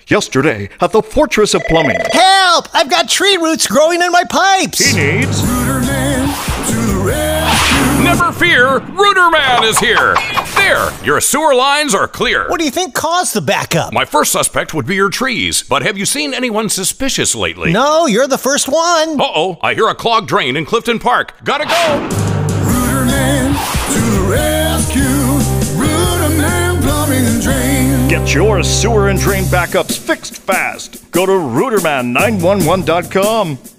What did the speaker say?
yesterday at the Fortress of Plumbing. Help! I've got tree roots growing in my pipes! He needs Rooterman to the rescue. Never fear, Rooterman is here. There, your sewer lines are clear. What do you think caused the backup? My first suspect would be your trees, but have you seen anyone suspicious lately? No, you're the first one. Uh-oh, I hear a clogged drain in Clifton Park. Gotta go. Rooterman to the rescue. Rooterman Plumbing and Drain. Get your sewer and drain backups fixed fast. Go to Rooterman911.com.